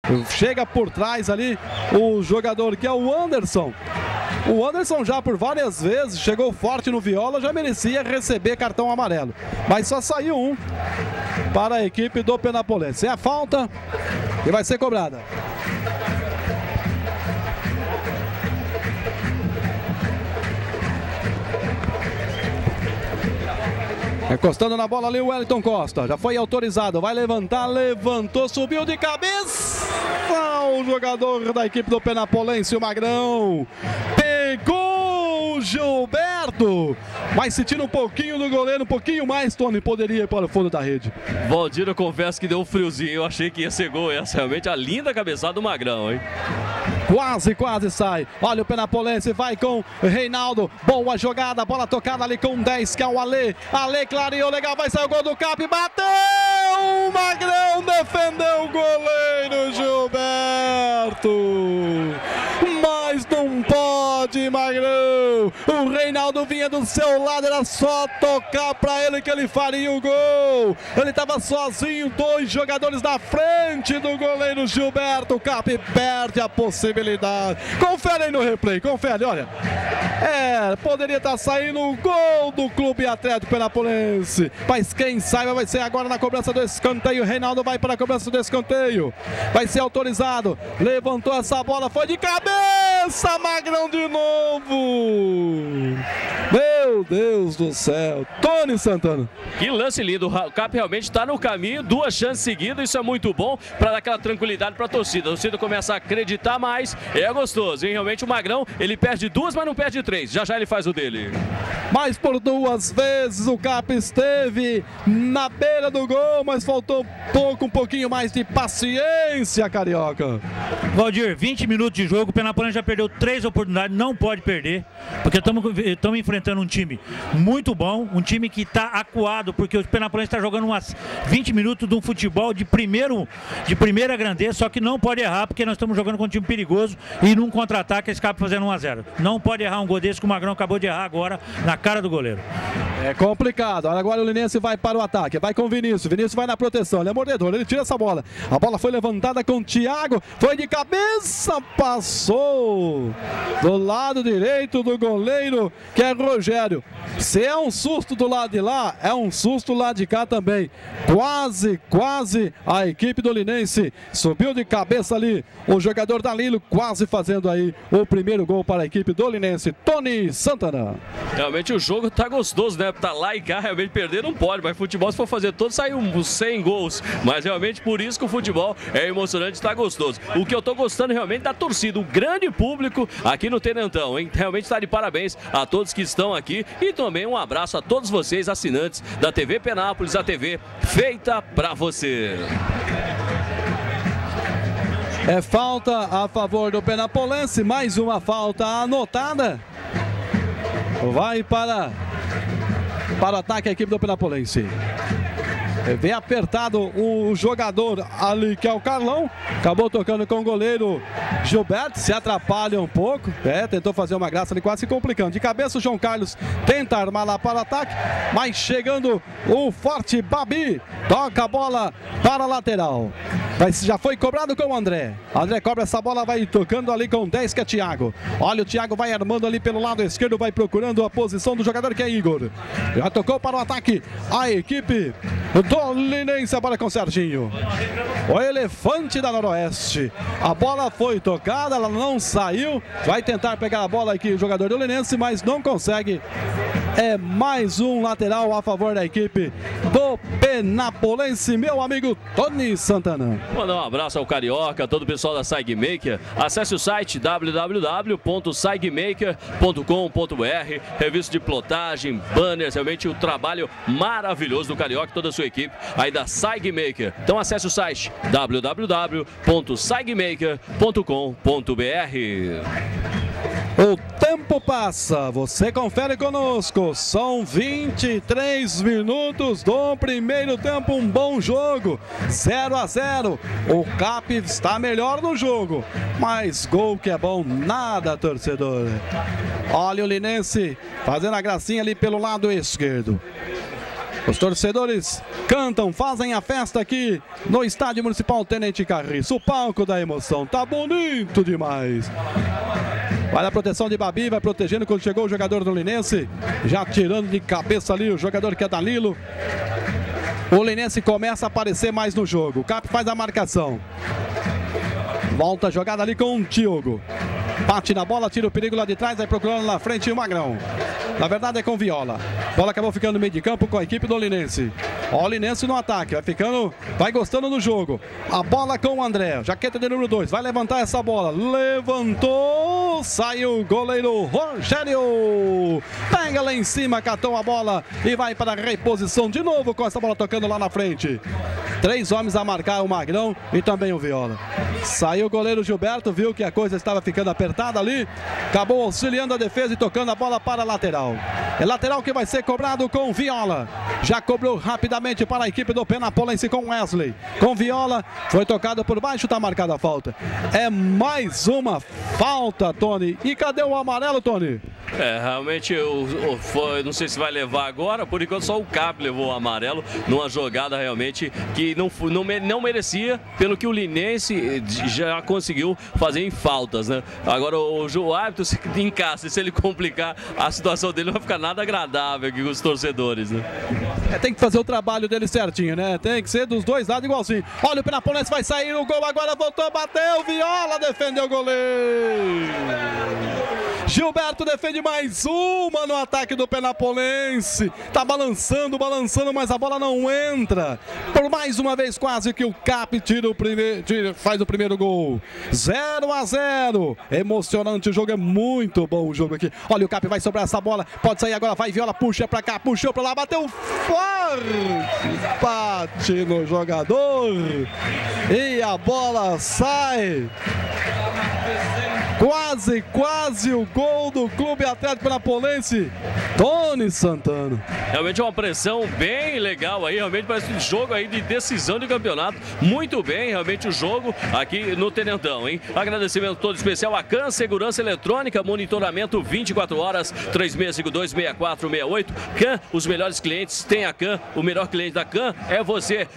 Chega por trás ali o jogador que é o Anderson. O Anderson já por várias vezes chegou forte no Viola, já merecia receber cartão amarelo. Mas só saiu um para a equipe do Penapolense. É a falta que vai ser cobrada. Encostando na bola ali o Wellington Costa. Já foi autorizado. Vai levantar. Levantou. Subiu de cabeça. O jogador da equipe do Penapolense, o Magrão. Pegou o Gilberto. Mas se tira um pouquinho do goleiro, um pouquinho mais, Tony, poderia ir para o fundo da rede. Valdir, eu confesso que deu um friozinho. Eu achei que ia ser gol. Essa realmente a linda cabeçada do Magrão, hein? Quase sai. Olha o Penapolense, vai com Reinaldo. Boa jogada, bola tocada ali com 10, que é o Ale. Ale clareou, legal, vai sair o gol do Cap. Bateu! O Magrão defendeu o goleiro Gilberto. Mas não pode, Magrão. O Reinaldo vinha do seu lado, era só tocar pra ele que ele faria o gol. Ele tava sozinho, 2 jogadores na frente do goleiro Gilberto. O Cap perde a possibilidade. Confere aí no replay, confere, olha. Poderia estar saindo o gol do Clube Atlético Penapolense. Mas quem saiba vai ser agora na cobrança do escanteio. Reinaldo vai para a cobrança do escanteio. Vai ser autorizado. Levantou essa bola, foi de cabeça. Magrão de novo. Meu Deus do céu. Tony Santana. Que lance lindo. O Cap realmente está no caminho. 2 chances seguidas. Isso é muito bom para dar aquela tranquilidade para a torcida. A torcida começa a acreditar mais. É gostoso, hein? Realmente o Magrão, ele perde 2, mas não perde 3. Já ele faz o dele. Mas por 2 vezes o Cap esteve na beira do gol, mas faltou um pouquinho mais de paciência, Carioca. Valdir, 20 minutos de jogo, o Penapolense já perdeu 3 oportunidades, não pode perder, porque estamos enfrentando um time muito bom, um time que está acuado, porque o Penapolense está jogando umas 20 minutos de um futebol de primeira grandeza, só que não pode errar, porque nós estamos jogando com um time perigoso e num contra-ataque esse Cap fazendo 1 a 0. Não pode errar um gol desse que o Magrão acabou de errar agora na cara do goleiro. É complicado. Agora o Linense vai para o ataque. Vai com o Vinícius. Vinícius vai na proteção. Ele é mordedor. Ele tira essa bola. A bola foi levantada com o Thiago. Foi de cabeça. Passou do lado direito do goleiro, que é Rogério. Se é um susto do lado de lá, é um susto lá de cá também. Quase a equipe do Linense subiu de cabeça ali. O jogador Danilo quase fazendo aí o primeiro gol para a equipe do Linense. Tony Santana. Realmente o jogo tá gostoso, né? Tá lá e cá, realmente perder não pode, mas futebol, se for fazer todo, sai uns 100 gols. Mas realmente por isso que o futebol é emocionante, tá gostoso. O que eu tô gostando realmente da torcida, o grande público aqui no Tenentão, hein? Realmente tá de parabéns a todos que estão aqui e também um abraço a todos vocês, assinantes da TV Penápolis, a TV feita pra você. É falta a favor do Penapolense, mais uma falta anotada. Vai para o ataque a equipe do Penapolense. Vem apertado o jogador ali, que é o Carlão. Acabou tocando com o goleiro Gilberto. Se atrapalha um pouco. Tentou fazer uma graça ali, quase se complicando. De cabeça o João Carlos tenta armar lá para o ataque. Mas chegando o forte Babi. Toca a bola para a lateral. Mas já foi cobrado com o André. André cobra essa bola, vai tocando ali com 10, que é Thiago. Olha, o Thiago vai armando ali pelo lado esquerdo. Vai procurando a posição do jogador, que é Igor. Já tocou para o ataque a equipe do Linense, a bola com o Serginho. O elefante da Noroeste. A bola foi tocada, ela não saiu. Vai tentar pegar a bola aqui o jogador do Linense, mas não consegue. É mais um lateral a favor da equipe do Penapolense, meu amigo Tony Santana. Mandar um abraço ao Carioca, todo o pessoal da SAIGmaker. Acesse o site www.saigmaker.com.br. Revista de plotagem, banners, realmente o trabalho maravilhoso do Carioca e toda a sua equipe aí da SAIGmaker. Então acesse o site www.saigmaker.com.br. O tempo passa, você confere conosco, são 23 minutos do primeiro tempo, um bom jogo, 0 a 0, o Cap está melhor no jogo, mas gol que é bom, nada, torcedor. Olha o Linense fazendo a gracinha ali pelo lado esquerdo. Os torcedores cantam, fazem a festa aqui no Estádio Municipal Tenente Carriço. O palco da emoção, tá bonito demais. Vai a proteção de Babi, vai protegendo quando chegou o jogador do Linense. Já tirando de cabeça ali o jogador que é Danilo. O Linense começa a aparecer mais no jogo. O Cap faz a marcação. Volta a jogada ali com o Diogo. Bate na bola, tira o perigo lá de trás, vai procurando na frente o Magrão. Na verdade é com Viola. Bola acabou ficando no meio de campo com a equipe do Linense. Ó, o Linense no ataque, vai gostando do jogo. A bola com o André, jaqueta de número 2, vai levantar essa bola. Levantou, saiu o goleiro Rogério. Pega lá em cima, catou a bola e vai para a reposição de novo com essa bola tocando lá na frente. 3 homens a marcar, o Magrão e também o Viola. Saiu o goleiro Gilberto, viu que a coisa estava ficando apertada ali. Acabou auxiliando a defesa e tocando a bola para a lateral. É lateral que vai ser cobrado com Viola. Já cobrou rapidamente para a equipe do Penapolense com Wesley. Com Viola, foi tocado por baixo, está marcada a falta. É mais uma falta, Tony. E cadê o amarelo, Tony? Realmente, não sei se vai levar agora. Por enquanto, só o Cap levou o amarelo numa jogada realmente que não merecia, pelo que o Linense já conseguiu fazer em faltas, né? Agora, o árbitro em casa, se ele complicar, a situação dele não vai ficar nada agradável aqui com os torcedores, né? Tem que fazer o trabalho dele certinho, né? Tem que ser dos dois lados igualzinho. Olha, o Penapolense vai sair, o gol agora voltou, bateu, Viola defendeu o goleiro. Gilberto defende mais uma no ataque do Penapolense. Tá balançando, mas a bola não entra. Por mais uma vez, quase que o Cap faz o primeiro gol. 0-0. Emocionante o jogo, é muito bom o jogo aqui. Olha, o Cap vai sobrar essa bola. Pode sair agora, vai Viola, puxa pra cá, puxou pra lá, bateu forte. Bate no jogador. E a bola sai. Quase o gol do Clube Atlético Penapolense, Tony Santana. Realmente é uma pressão bem legal aí, realmente parece um jogo aí de decisão de campeonato. Muito bem, realmente o jogo aqui no Tenentão, hein? Agradecimento todo especial a CAN Segurança Eletrônica, monitoramento 24 horas, 3652-6468. CAN, os melhores clientes tem a CAN, o melhor cliente da CAN é você,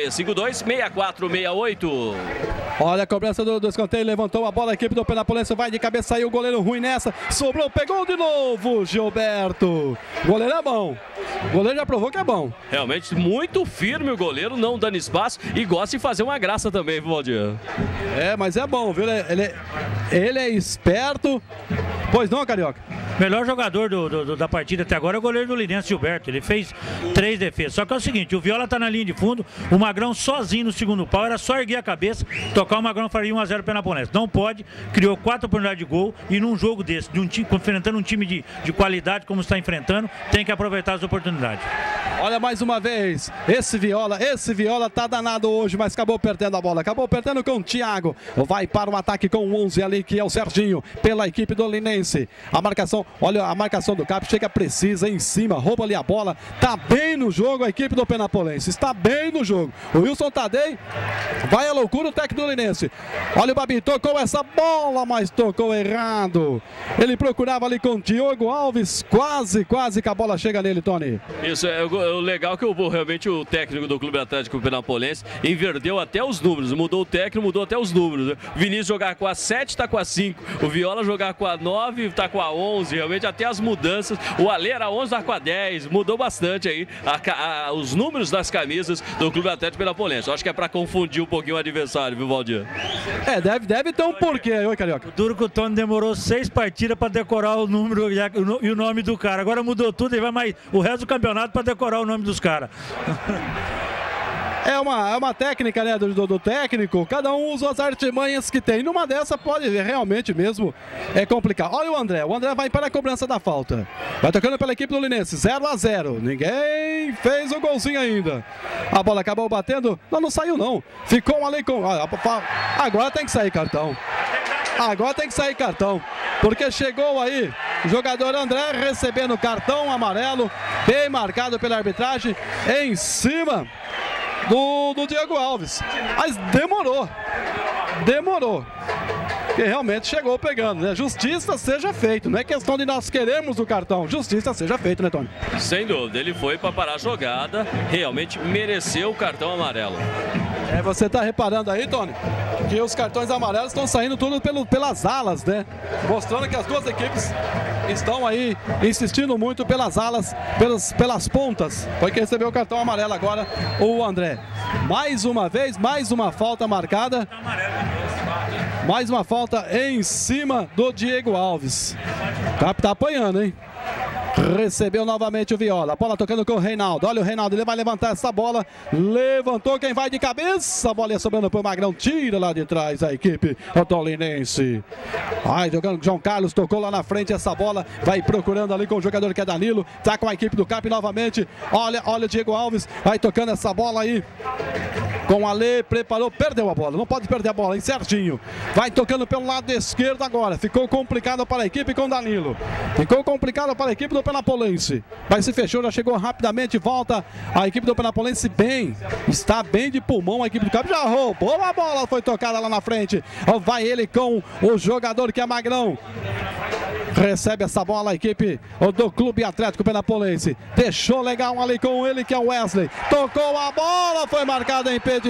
3652-6468. Olha a cobrança do escanteio, levantou a bola, a equipe do Penapolense vai de cabeça, saiu o goleiro ruim nessa, sobrou, pegou de novo, Gilberto. O goleiro é bom, o goleiro já provou que é bom. Realmente muito firme o goleiro, não dando espaço e gosta de fazer uma graça também, viu, Valdir? Mas é bom, viu? Ele é esperto. Pois não, Carioca? Melhor jogador da partida até agora é o goleiro do Linense, Gilberto. Ele fez 3 defesas. Só que é o seguinte, o Viola tá na linha de fundo, o Magrão sozinho no segundo pau, era só erguer a cabeça, tocar o Magrão, faria 1-0 Penapolense. Não pode, criou 4 oportunidades de gol e num jogo desse, enfrentando um time de qualidade como está enfrentando, tem que aproveitar as oportunidades. Olha mais uma vez, esse Viola tá danado hoje, mas acabou perdendo a bola, acabou perdendo com o Thiago. Vai para o ataque com o 11 ali, que é o Serginho, pela equipe do Linense. A marcação, olha a marcação do Cap, chega precisa em cima, rouba ali a bola, tá bem no jogo a equipe do Penapolense, está bem no jogo. O Wilson Tadei vai à loucura, o técnico do Linense. Olha o Babi, tocou essa bola, mas tocou errado. Ele procurava ali com o Diogo Alves, quase que a bola chega nele, Tony. Isso é o legal que realmente o técnico do Clube Atlético Penapolense inverteu até os números, mudou o técnico, mudou até os números, né? Vinícius jogar com a 7, tá com a 5, o Viola jogar com a 9, tá com a 11, realmente até as mudanças, o Ale era 11, tá com a 10, mudou bastante aí os números das camisas do Clube Atlético Penapolense. Acho que é para confundir um pouquinho o adversário, viu, Valdir? Deve ter um porquê, oi, Carioca. O duro que o Tony demorou 6 partidas para decorar o número e o nome do cara, agora mudou tudo e vai mais o resto do campeonato para decorar o nome dos caras. É uma técnica, né, do técnico, cada um usa as artimanhas que tem. Numa dessa pode realmente mesmo complicar. Olha o André vai para a cobrança da falta. Vai tocando pela equipe do Linense, 0-0. Ninguém fez o golzinho ainda. A bola acabou batendo, não saiu não. Ficou ali com... Agora tem que sair cartão. Porque chegou aí o jogador André recebendo cartão amarelo, bem marcado pela arbitragem, em cima do Diego Alves. Mas demorou. que realmente chegou pegando, né? Justiça seja feita, não é questão de nós queremos o cartão, justiça seja feita, né, Tony? Sem dúvida, ele foi para parar a jogada, realmente mereceu o cartão amarelo. Você tá reparando aí, Tony, que os cartões amarelos estão saindo tudo pelas alas, né? Mostrando que as duas equipes estão aí insistindo muito pelas alas, pelas pontas. Foi quem recebeu o cartão amarelo agora, o André. Mais uma vez, mais uma falta marcada. Mais uma falta em cima do Diego Alves. O Cap tá apanhando, hein? Recebeu novamente o Viola. A bola tocando com o Reinaldo. Olha o Reinaldo, ele vai levantar essa bola. Levantou, quem vai de cabeça. A bola ia sobrando para o Magrão. Tira lá de trás a equipe tolinense. Vai jogando João Carlos. Tocou lá na frente essa bola. Vai procurando ali com o jogador que é Danilo. Tá com a equipe do Cap novamente. Olha o Diego Alves. Vai tocando essa bola aí. Com o Ale, preparou, perdeu a bola. Não pode perder a bola, hein, Serginho. Vai tocando pelo lado esquerdo agora. Ficou complicado para a equipe com Danilo. Ficou complicado para a equipe do Penapolense. Mas se fechou, já chegou rapidamente. Volta a equipe do Penapolense bem. Está bem de pulmão a equipe do Cap. Já roubou a bola, foi tocada lá na frente. Vai ele com o jogador que é Magrão. Recebe essa bola a equipe do Clube Atlético Penapolense. Deixou legal ali com ele que é o Wesley. Tocou a bola, foi marcado impedimento.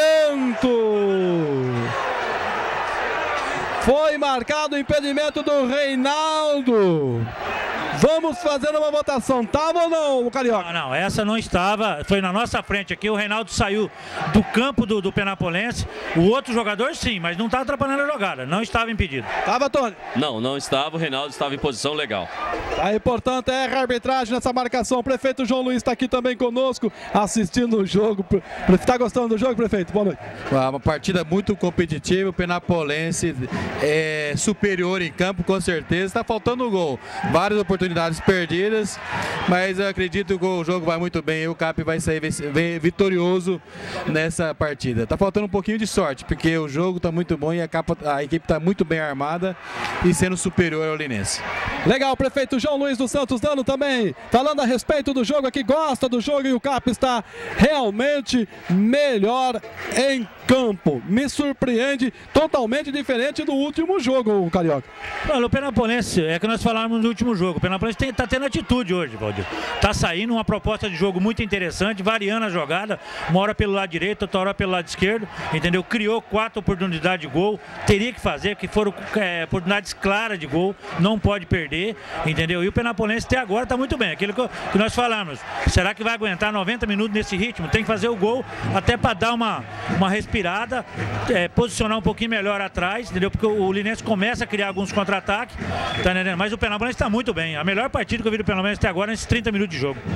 Foi marcado o impedimento do Reinaldo. Vamos fazer uma votação. Tava ou não, Carioca? Não, essa não estava. Foi na nossa frente aqui. O Reinaldo saiu do campo do Penapolense. O outro jogador sim, mas não estava atrapalhando a jogada. Não estava impedido. Tava, Tony? Não estava. O Reinaldo estava em posição legal. Aí, portanto, erra a arbitragem nessa marcação. O prefeito João Luiz está aqui também conosco, assistindo o jogo. Está gostando do jogo, prefeito? Boa noite. Uma partida muito competitiva. O Penapolense é superior em campo, com certeza. Está faltando o gol. Várias oportunidades perdidas, mas eu acredito que o jogo vai muito bem e o Cap vai sair vitorioso nessa partida. Tá faltando um pouquinho de sorte, porque o jogo tá muito bom e a equipe tá muito bem armada e sendo superior ao Linense. Legal, prefeito João Luiz dos Santos dando também, falando a respeito do jogo aqui, gosta do jogo e o Cap está realmente melhor em campo. Me surpreende, totalmente diferente do último jogo, Carioca. Olha, o Penapolense, é que nós falamos no último jogo, o Penapolense está tendo atitude hoje, Valdir. Está saindo uma proposta de jogo muito interessante, variando a jogada, uma hora pelo lado direito, outra hora pelo lado esquerdo, entendeu? Criou 4 oportunidades de gol, teria que fazer, que foram oportunidades claras de gol, não pode perder, entendeu? E o Penapolense até agora está muito bem, aquilo que nós falamos. Será que vai aguentar 90 minutos nesse ritmo? Tem que fazer o gol até para dar uma respirada, posicionar um pouquinho melhor atrás, entendeu? Porque o Linense começa a criar alguns contra-ataques, tá entendendo? Mas o Penapolense está muito bem. A melhor partida que eu vi do Penapolense até agora nesses 30 minutos de jogo.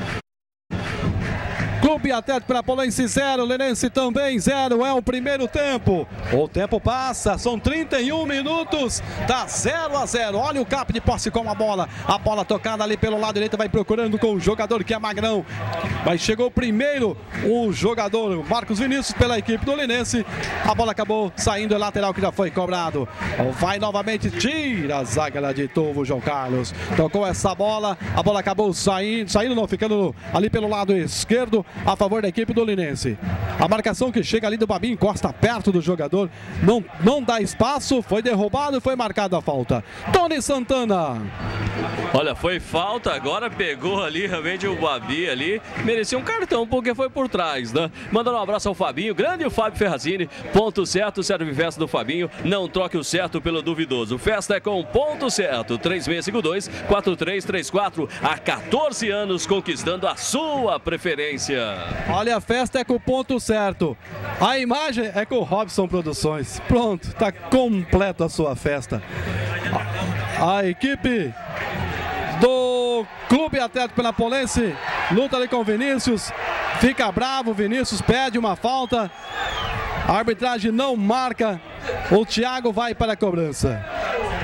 Clube Atlético Penapolense 0, Linense também 0, é o primeiro tempo. O tempo passa, são 31 minutos, tá 0-0. Olha o Cap de posse com a bola tocada ali pelo lado direito, vai procurando com o jogador que é Magrão. Mas chegou primeiro o jogador Marcos Vinícius pela equipe do Linense. A bola acabou saindo, é lateral que já foi cobrado. Vai novamente, tira a zaga lá de Tovo, João Carlos. Tocou essa bola, a bola acabou saindo não, ficando ali pelo lado esquerdo, a favor da equipe do Linense. A marcação que chega ali do Babi, encosta perto do jogador, não dá espaço, foi derrubado e foi marcada a falta. Tony Santana. Olha, foi falta, agora pegou ali realmente o Babi ali, merecia um cartão porque foi por trás, né? Mandando um abraço ao Fabinho, grande Fábio Ferrazini, ponto certo, serve festa do Fabinho, não troque o certo pelo duvidoso. Festa é com ponto certo, 3652-4334, há 14 anos conquistando a sua preferência. Olha, a festa é com o ponto certo. A imagem é com o Robson Produções. Pronto, está completa a sua festa. A equipe do Clube Atlético Penapolense luta ali com o Vinícius. Fica bravo, o Vinícius pede uma falta. A arbitragem não marca. O Thiago vai para a cobrança.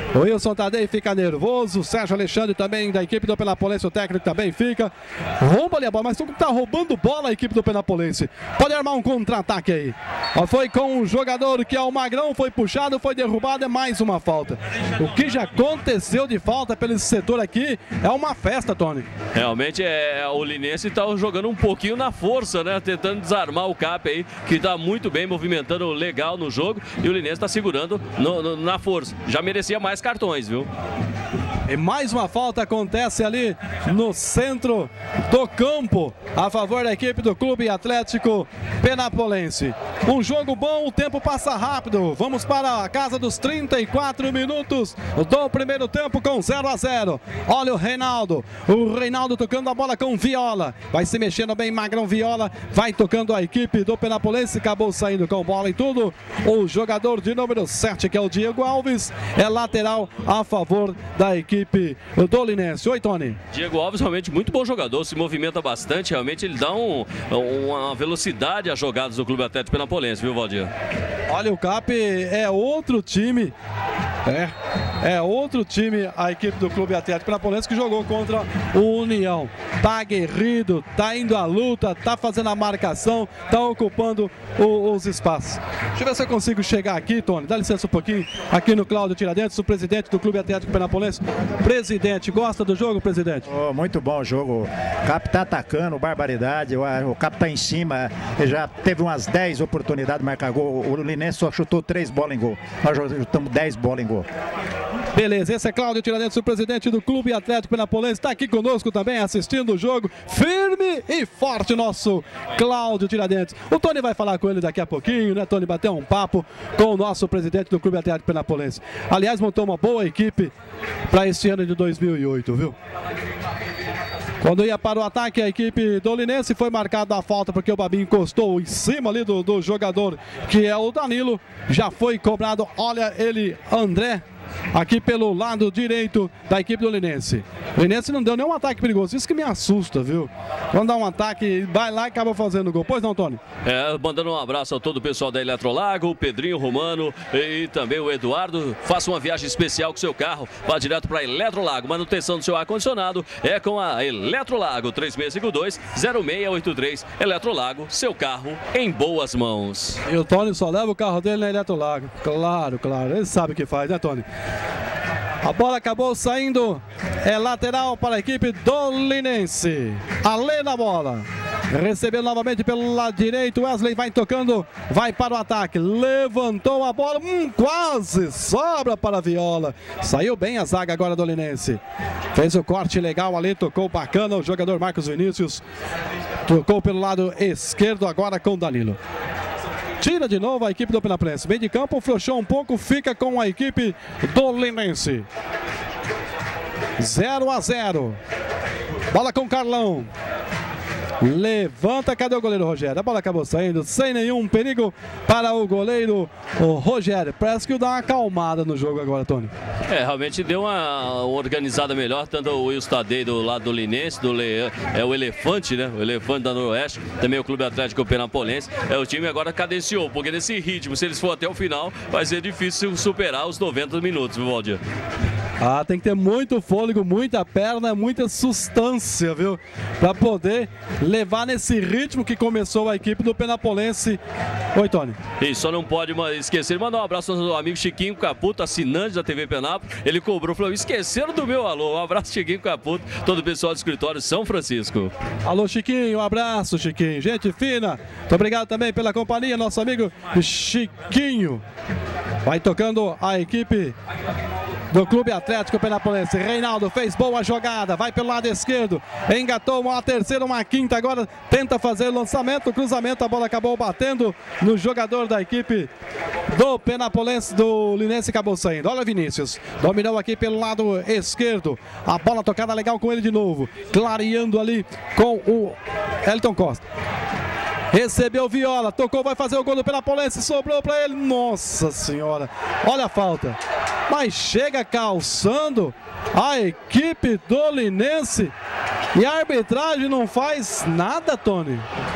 O Wilson Tadei fica nervoso. O Sérgio Alexandre também da equipe do Penapolense, o técnico também fica. Rouba ali a bola, mas tá roubando bola a equipe do Penapolense. Pode armar um contra-ataque aí. Foi com o jogador que é o Magrão, foi puxado, foi derrubado, é mais uma falta. O que já aconteceu de falta pelo setor aqui é uma festa, Tony. Realmente o Linense tá jogando um pouquinho na força, né? Tentando desarmar o Cap aí, que tá muito bem, movimentando legal no jogo. E o Linense tá segurando na força. Já merecia mais cartões, viu? E mais uma falta acontece ali no centro do campo, a favor da equipe do Clube Atlético Penapolense. Um jogo bom, o tempo passa rápido. Vamos para a casa dos 34 minutos do primeiro tempo com 0-0. Olha o Reinaldo tocando a bola com Viola. Vai se mexendo bem, Magrão Viola. Vai tocando a equipe do Penapolense, acabou saindo com bola e tudo. O jogador de número 7, que é o Diego Alves, é lateral a favor da equipe do Linense. Oi, Tony. Diego Alves realmente muito bom jogador, se movimenta bastante, realmente ele dá uma velocidade às jogadas do Clube Atlético Penapolense, viu, Valdir? Olha, o Cap é outro time. É outro time, a equipe do Clube Atlético Penapolense, que jogou contra o União. Tá aguerrido, tá indo à luta, tá fazendo a marcação, tá ocupando os espaços. Deixa eu ver se eu consigo chegar aqui, Tony. Dá licença um pouquinho, aqui no Cláudio Tiradentes, o presidente do Clube Atlético Penapolense. Presidente, gosta do jogo, presidente? Oh, muito bom o jogo. O Cap tá atacando, barbaridade. O Cap tá em cima, ele já teve umas 10 oportunidades de marcar gol. O Linense só chutou 3 bolas em gol. Nós chutamos 10 bolas em gol. Beleza, esse é Cláudio Tiradentes, o presidente do Clube Atlético Penapolense, está aqui conosco também, assistindo o jogo, firme e forte, nosso Cláudio Tiradentes. O Tony vai falar com ele daqui a pouquinho, né, Tony? Bater um papo com o nosso presidente do Clube Atlético Penapolense. Aliás, montou uma boa equipe para esse ano de 2008, viu? Quando ia para o ataque, a equipe do Linense, foi marcada a falta porque o Babinho encostou em cima ali do jogador, que é o Danilo. Já foi cobrado, olha ele, André, aqui pelo lado direito da equipe do Linense. O Linense não deu nenhum ataque perigoso, isso que me assusta, viu? Quando dá um ataque, vai lá e acaba fazendo gol. Pois não, Tony? Mandando um abraço a todo o pessoal da Eletrolago, o Pedrinho Romano e também o Eduardo. Faça uma viagem especial com seu carro, vá direto para Eletrolago. Manutenção do seu ar-condicionado é com a Eletrolago, 3652-0683. Eletrolago, seu carro em boas mãos. E o Tony só leva o carro dele na Eletrolago. Claro, claro, ele sabe o que faz, né, Tony? A bola acabou saindo, é lateral para a equipe do Linense. Alê na bola, recebeu novamente pelo lado direito, Wesley vai tocando, vai para o ataque, levantou a bola, quase sobra para a Viola. Saiu bem a zaga agora do Linense, fez o corte legal ali, tocou bacana o jogador Marcos Vinícius, tocou pelo lado esquerdo agora com o Danilo. Tira de novo a equipe do Penapolense. Meio de campo, frouxou um pouco, fica com a equipe do Linense. 0-0. Bola com o Carlão. Levanta, cadê o goleiro Rogério? A bola acabou saindo sem nenhum perigo para o goleiro Rogério. Parece que dá uma acalmada no jogo agora, Tony. Realmente deu uma organizada melhor, tanto o Wilson Tadei do lado do Linense, o Elefante, né? O Elefante da Noroeste, também o Clube Atlético Penapolense. O time agora cadenciou, porque nesse ritmo, se eles for até o final, vai ser difícil superar os 90 minutos, viu, Valdir? Tem que ter muito fôlego, muita perna, muita substância, viu? Para poder levar nesse ritmo que começou a equipe do Penapolense. Oi, Tony. E só não pode esquecer de mandar um abraço ao nosso amigo Chiquinho Caputo, assinante da TV Penápolis. Ele cobrou, falou, esqueceram do meu alô. Um abraço, Chiquinho Caputo, todo o pessoal do escritório São Francisco. Alô, Chiquinho, um abraço, Chiquinho. Gente fina, muito obrigado também pela companhia, nosso amigo Chiquinho. Vai tocando a equipe do Clube Atlético Penapolense. Reinaldo fez boa jogada, vai pelo lado esquerdo, engatou uma terceira, uma quinta, agora tenta fazer o lançamento, cruzamento, a bola acabou batendo no jogador da equipe do Penapolense, do Linense, acabou saindo. Olha Vinícius, dominou aqui pelo lado esquerdo, a bola tocada legal com ele de novo, clareando ali com o Elton Costa. Recebeu Viola, tocou, vai fazer o gol do Penapolense, sobrou para ele, nossa senhora, olha a falta, mas chega calçando a equipe do Linense e a arbitragem não faz nada, Tony.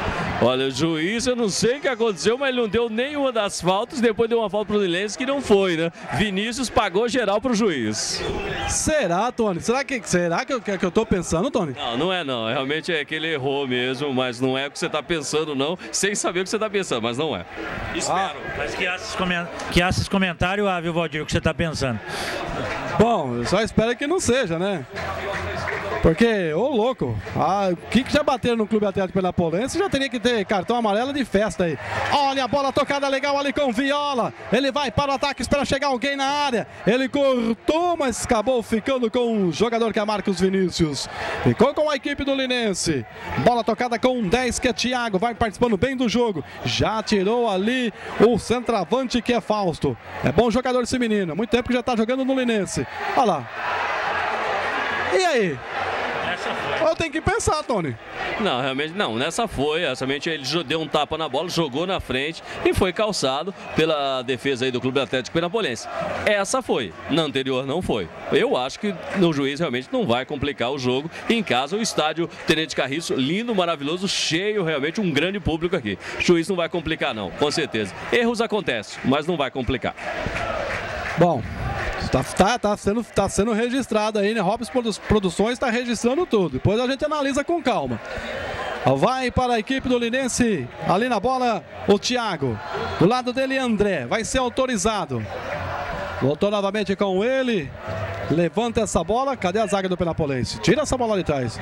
Olha, o juiz, eu não sei o que aconteceu, mas ele não deu nenhuma das faltas, depois deu uma falta pro Linense que não foi, né? Vinícius pagou geral pro juiz. Será, Tony? Será que eu tô pensando, Tony? Não, não é não. Realmente é que ele errou mesmo, mas não é o que você tá pensando, não. Sem saber o que você tá pensando, mas não é. Espero. Mas que haja esse comentário, viu, Valdir, o que você tá pensando? Bom, eu só espero que não seja, né? Porque, ô louco, o que já bateram no Clube Atlético Penapolense já teria que ter cartão amarelo de festa aí. Olha a bola tocada legal ali com Viola. Ele vai para o ataque, espera chegar alguém na área. Ele cortou, mas acabou ficando com o jogador que é Marcos Vinícius. Ficou com a equipe do Linense. Bola tocada com 10, que é Thiago. Vai participando bem do jogo. Já tirou ali o centroavante, que é Fausto. É bom jogador esse menino. Muito tempo que já está jogando no Linense. Olha lá. E aí? Eu tenho que pensar, Tony. Não, realmente não. Nessa foi. Realmente ele deu um tapa na bola, jogou na frente e foi calçado pela defesa aí do Clube Atlético Penapolense. Essa foi. Na anterior não foi. Eu acho que o juiz realmente não vai complicar o jogo. Em casa, o estádio Tenente Carriço, lindo, maravilhoso, cheio, realmente um grande público aqui. O juiz não vai complicar não, com certeza. Erros acontecem, mas não vai complicar. Bom, tá sendo registrado aí, né? Hobbs Produções está registrando tudo. Depois a gente analisa com calma. Vai para a equipe do Linense. Ali na bola, o Thiago. Do lado dele, André. Vai ser autorizado. Voltou novamente com ele. Levanta essa bola. Cadê a zaga do Penapolense? Tira essa bola de trás.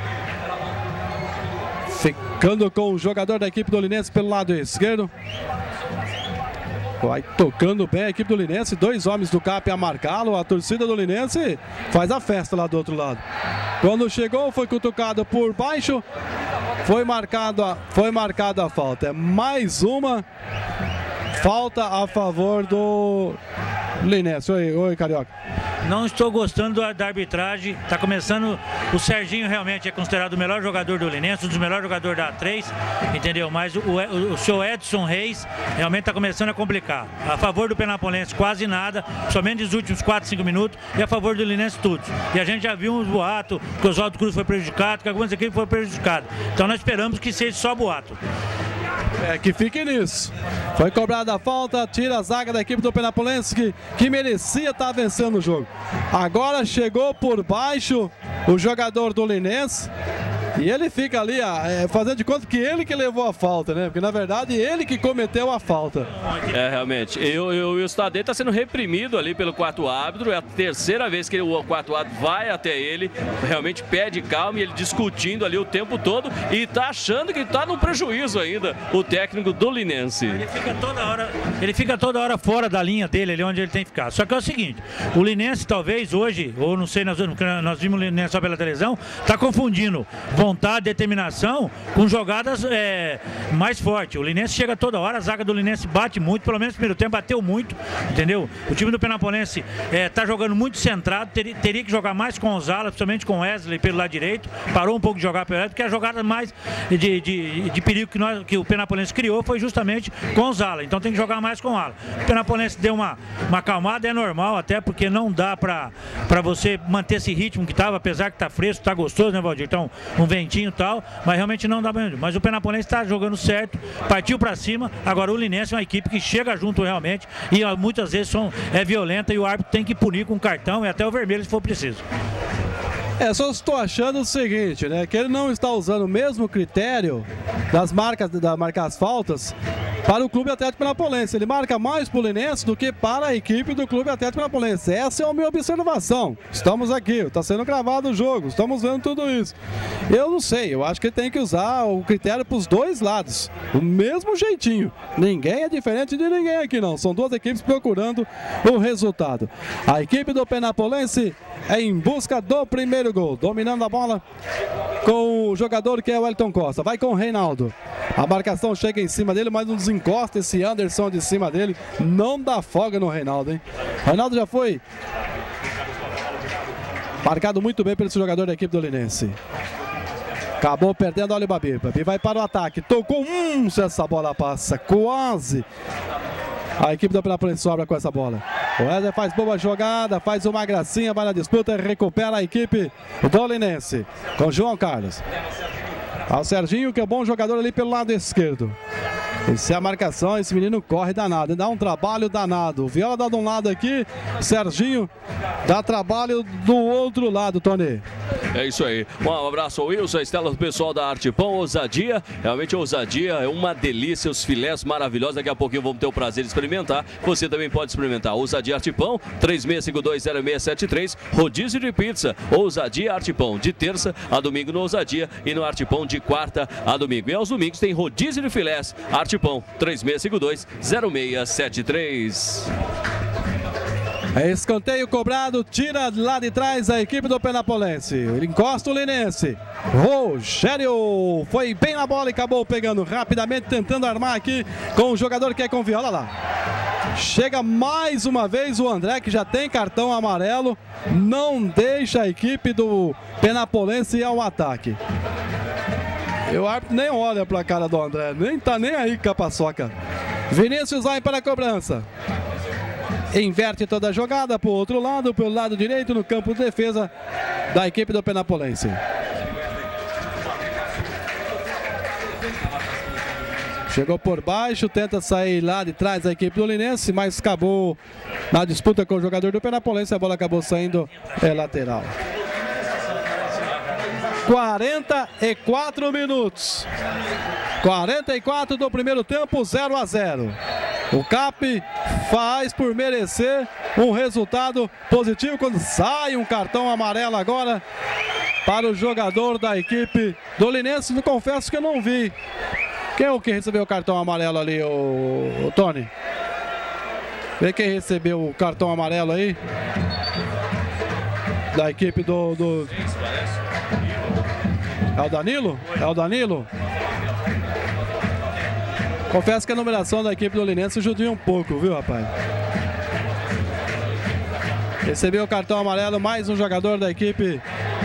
Ficando com o jogador da equipe do Linense pelo lado esquerdo. Vai tocando bem a equipe do Linense. 2 homens do CAP a marcá-lo. A torcida do Linense faz a festa lá do outro lado. Quando chegou, foi cutucado por baixo. Foi marcada a falta. É mais uma falta a favor do Linense. Oi, Carioca. Não estou gostando da arbitragem. Está começando. O Serginho realmente é considerado o melhor jogador do Linense, um dos melhores jogadores da A3, entendeu? Mas o seu Edson Reis realmente está começando a complicar. A favor do Penapolense, quase nada, somente nos últimos 4, 5 minutos, e a favor do Linense, tudo. E a gente já viu uns boatos que o Oswaldo Cruz foi prejudicado, que algumas equipes foram prejudicadas. Então nós esperamos que seja só boato. É, que fique nisso. Foi cobrada a falta, tira a zaga da equipe do Penapolense, que merecia estar vencendo o jogo. Agora chegou por baixo o jogador do Linense. E ele fica ali fazendo de conta que ele que levou a falta, né? Porque na verdade ele que cometeu a falta. É, realmente. O Stadei está sendo reprimido ali pelo quarto árbitro. É a terceira vez que o quarto árbitro vai até ele. Realmente pede calma e ele discutindo ali o tempo todo. E está achando que está no prejuízo ainda o técnico do Linense. Ele fica toda hora fora da linha dele, ali onde ele tem que ficar. Só que é o seguinte, o Linense talvez hoje, ou não sei, nós vimos o Linense só pela televisão, está confundindo vontade, determinação com jogadas mais fortes. O Linense chega toda hora, a zaga do Linense bate muito, pelo menos no primeiro tempo bateu muito, entendeu? O time do Penapolense está jogando muito centrado, teria que jogar mais com o Zala, principalmente com o Wesley pelo lado direito, parou um pouco de jogar pelo lado, porque a jogada mais de perigo que o Penapolense criou foi justamente com o Zala, então tem que jogar mais com o Ala. O Penapolense deu uma acalmada, é normal até, porque não dá para você manter esse ritmo que estava, apesar que está fresco, está gostoso, né, Valdir? Então, um ventinho e tal, mas realmente não dá bem. Mas o Penapolense está jogando certo, partiu para cima. Agora o Linense é uma equipe que chega junto realmente e muitas vezes é violenta e o árbitro tem que punir com cartão e até o vermelho se for preciso. Só estou achando o seguinte, né? Que ele não está usando o mesmo critério da marcar as faltas para o Clube Atlético Penapolense. Ele marca mais para o Linense do que para a equipe do Clube Atlético Penapolense. Essa é a minha observação. Estamos aqui, está sendo gravado o jogo, estamos vendo tudo isso. Eu não sei, eu acho que ele tem que usar o critério para os dois lados, o mesmo jeitinho. Ninguém é diferente de ninguém aqui não, são duas equipes procurando o resultado. A equipe do Penapolense é em busca do primeiro gol, dominando a bola com o jogador que é o Wellington Costa. Vai com o Reinaldo. A marcação chega em cima dele, mas não desencosta esse Anderson de cima dele. Não dá folga no Reinaldo, hein? Reinaldo já foi marcado muito bem pelo jogador da equipe do Linense. Acabou perdendo, olha o Babi. Babi vai para o ataque. Tocou, se essa bola passa, quase. A equipe do Penapolense sobra com essa bola. O Wesley faz boa jogada, faz uma gracinha, vai na disputa e recupera a equipe do Linense. Com João Carlos. Ao Serginho, que é bom jogador ali pelo lado esquerdo. Essa é a marcação, esse menino corre danado, dá um trabalho danado. O Viola dá de um lado aqui, Serginho dá trabalho do outro lado, Tony. É isso aí. Um abraço ao Wilson, a Estela, do pessoal da Arte Pão. Ousadia, realmente ousadia, é uma delícia, os filés maravilhosos. Daqui a pouquinho vamos ter o prazer de experimentar. Você também pode experimentar. Ousadia Arte Pão, 36520673, rodízio de pizza. Ousadia Arte Pão, de terça a domingo no Ousadia e no Arte Pão de quarta a domingo. E aos domingos tem rodízio de filés. Arte Pão, 36520673. É escanteio cobrado, tira lá de trás a equipe do Penapolense. Ele encosta o Linense. Rogério foi bem na bola e acabou pegando rapidamente, tentando armar aqui com o jogador que é com Viola lá. Chega mais uma vez o André, que já tem cartão amarelo. Não deixa a equipe do Penapolense ir ao ataque. E o árbitro nem olha para a cara do André, nem tá nem aí com a paçoca. Vinícius vai para a cobrança. Inverte toda a jogada para o outro lado, pelo lado direito, no campo de defesa da equipe do Penapolense. Chegou por baixo, tenta sair lá de trás da equipe do Linense, mas acabou na disputa com o jogador do Penapolense, a bola acabou saindo lateral. 44 minutos. 44 do primeiro tempo, 0-0. O CAP faz por merecer um resultado positivo quando sai um cartão amarelo agora para o jogador da equipe do Linense. Eu confesso que eu não vi. Quem é o que recebeu o cartão amarelo ali, o Tony? Vê quem recebeu o cartão amarelo aí. Da equipe do... É o Danilo? É o Danilo? Confesso que a numeração da equipe do Linense judia um pouco, viu, rapaz? Recebeu o cartão amarelo mais um jogador da equipe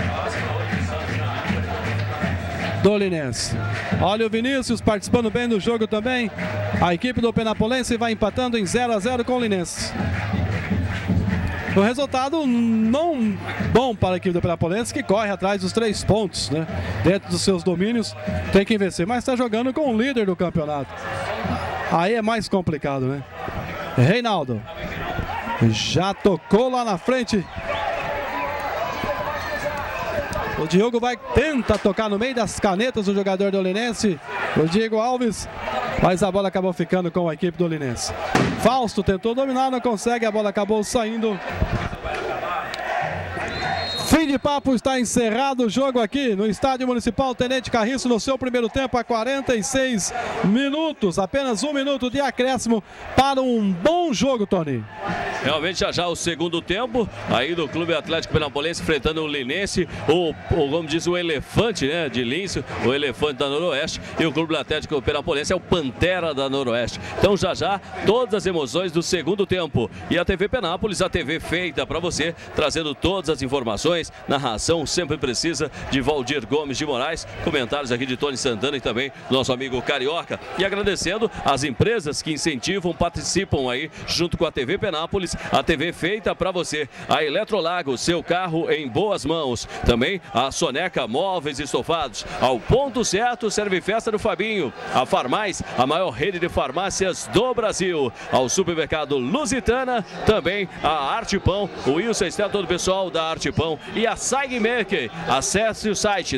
do Linense. Olha o Vinícius participando bem do jogo também. A equipe do Penapolense vai empatando em 0-0 com o Linense. Um resultado não bom para a equipe do Penapolense, que corre atrás dos 3 pontos, né? Dentro dos seus domínios, tem que vencer, mas está jogando com o líder do campeonato. Aí é mais complicado, né? Reinaldo já tocou lá na frente. O Diogo tenta tocar no meio das canetas do jogador do Linense, o Diego Alves, mas a bola acabou ficando com a equipe do Linense. Fausto tentou dominar, não consegue, a bola acabou saindo. Fim de papo, está encerrado o jogo aqui no Estádio Municipal Tenente Carriço no seu primeiro tempo a 46 minutos. Apenas 1 minuto de acréscimo para um bom jogo, Tony. Realmente já o segundo tempo aí do Clube Atlético Penapolense enfrentando o Linense, como diz o elefante, né, de Lince, o elefante da Noroeste, e o Clube Atlético Penapolense é o Pantera da Noroeste. Então já todas as emoções do segundo tempo. E a TV Penápolis, a TV feita para você, trazendo todas as informações, narração sempre precisa de Valdir Gomes de Moraes, comentários aqui de Tony Santana e também nosso amigo Carioca. E agradecendo as empresas que incentivam, participam aí junto com a TV Penápolis, a TV feita para você. A Eletrolago, seu carro em boas mãos. Também a Soneca Móveis e Estofados. Ao Ponto Certo, serve festa do Fabinho. A Farmais, a maior rede de farmácias do Brasil. Ao Supermercado Lusitana, também a Arte Pão, o Wilson está todo o pessoal da Arte Pão e a Saigmaker. Acesse o site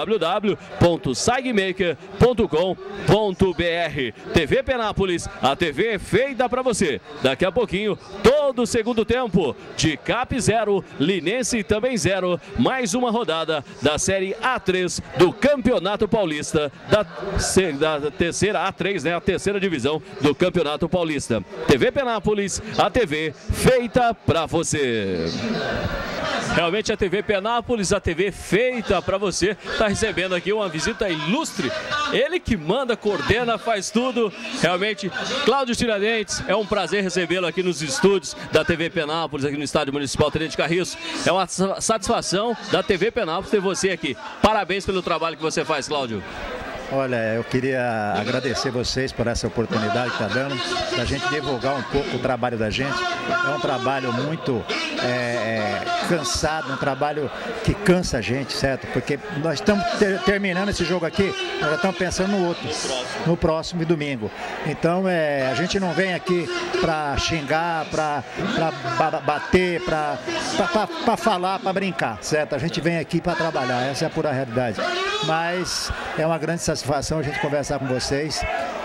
www.saigmaker.com.br. TV Penápolis, a TV feita para você. Daqui a pouquinho, todo o segundo tempo de CAP 0, Linense também 0. Mais uma rodada da Série A3 do Campeonato Paulista, da terceira A3, né? A terceira divisão do Campeonato Paulista. TV Penápolis, a TV feita para você. Realmente a TV Penápolis, a TV feita para você, está recebendo aqui uma visita ilustre. Ele que manda, coordena, faz tudo. Realmente, Cláudio Tiradentes, é um prazer recebê-lo aqui nos estúdios da TV Penápolis, aqui no Estádio Municipal Tenente Carriço. É uma satisfação da TV Penápolis ter você aqui. Parabéns pelo trabalho que você faz, Cláudio. Olha, eu queria agradecer vocês por essa oportunidade que está dando, da gente divulgar um pouco o trabalho da gente. É um trabalho muito cansado, um trabalho que cansa a gente, certo? Porque nós estamos terminando esse jogo aqui, nós já estamos pensando no outro, no próximo domingo. Então, a gente não vem aqui para xingar, para bater, para falar, para brincar, certo? A gente vem aqui para trabalhar, essa é a pura realidade. Mas é uma grande satisfação a gente conversar com vocês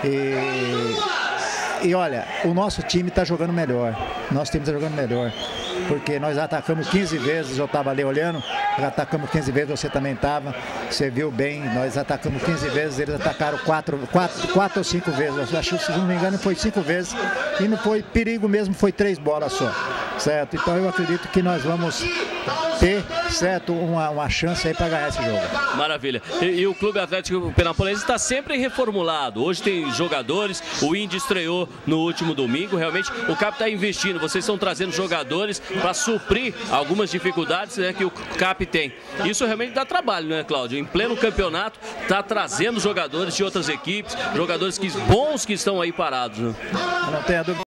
e olha, o nosso time está jogando melhor, porque nós atacamos 15 vezes, eu estava ali olhando, nós atacamos 15 vezes, você também estava, você viu bem, nós atacamos 15 vezes, eles atacaram 4 ou 5 vezes, eu acho que, se não me engano, foi 5 vezes, e não foi perigo mesmo, foi 3 bolas só, certo? Então eu acredito que nós vamos ter, certo, uma chance aí para ganhar esse jogo. Maravilha. E o Clube Atlético Penapolense está sempre reformulado. Hoje tem jogadores, o Indy estreou no último domingo. Realmente o CAP está investindo. Vocês estão trazendo jogadores para suprir algumas dificuldades, né, que o CAP tem. Isso realmente dá trabalho, né, Cláudio? Em pleno campeonato, está trazendo jogadores de outras equipes, jogadores bons que estão aí parados. Né? Não tenha dúvida.